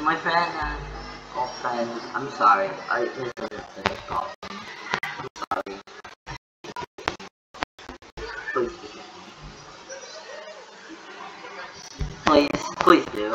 my friend and all friends, I'm sorry. I misunderstood the call. I'm sorry. Please forgive me. Please do.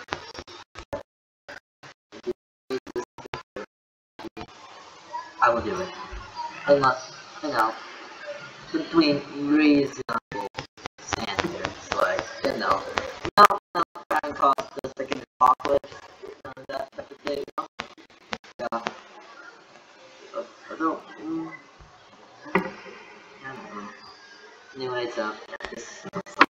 I will do it. Unless, between reasonable standards, like, no, trying to cause the second apocalypse, that type of thing, Yeah. Although, I don't know. Anyways, this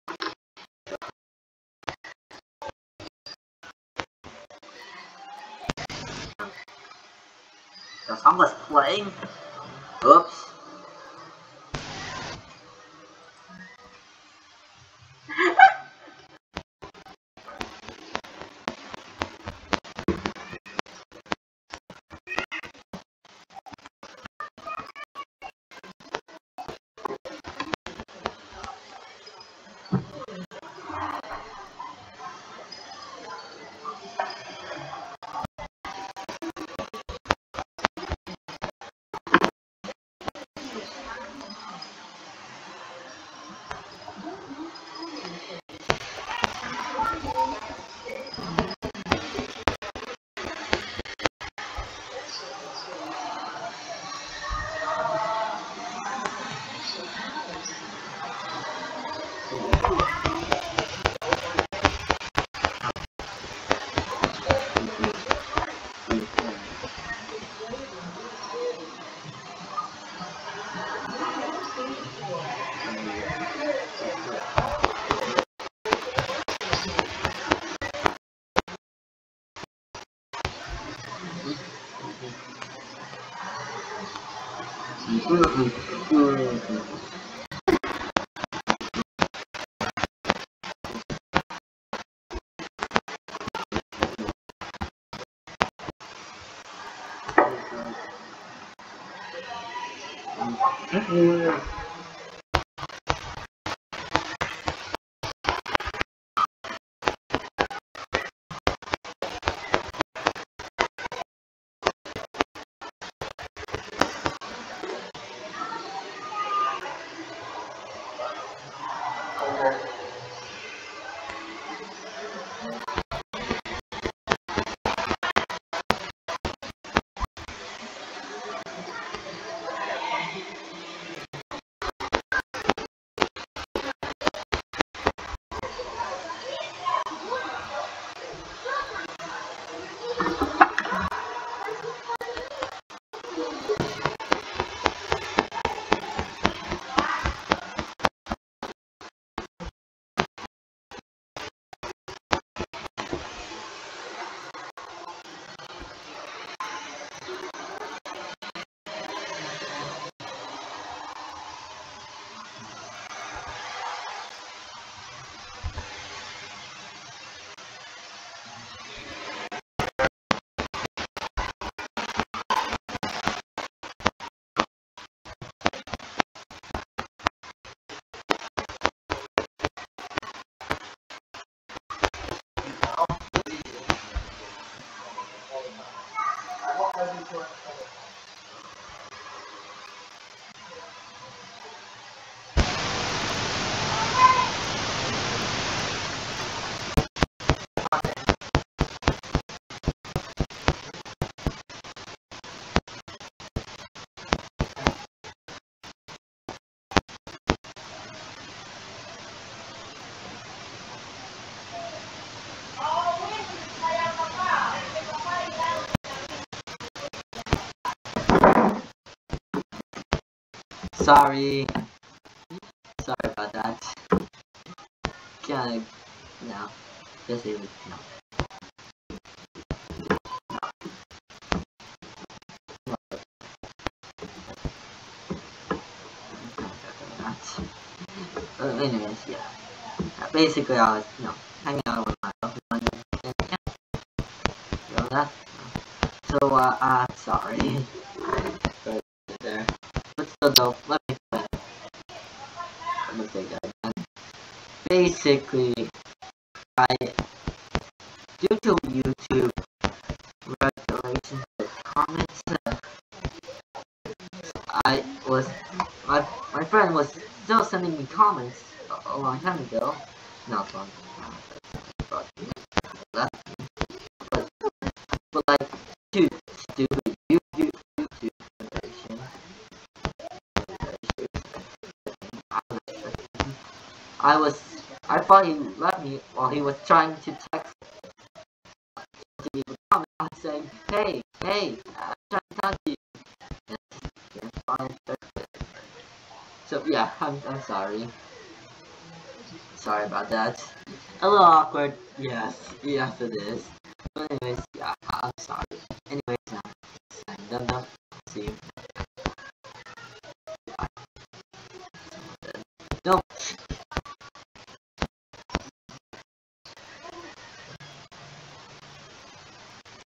the song was playing. Oops. Sorry about that. Can no, just leave it. No. Anyways, yeah. Basically, I was, hanging out with my girlfriend, and that. So, sorry. But there. But still, though, let me say that again. Basically, due to YouTube my friend was still sending me comments a long time ago. Not long, but but like, dude, stupid YouTube generation. I thought he left me while he was trying to text to me a comment saying, hey, I'm trying to talk to you. So yeah, I'm sorry. Sorry about that. A little awkward, yes, it is. But anyways, yeah, I'm sorry. Anyways, done. See you. No,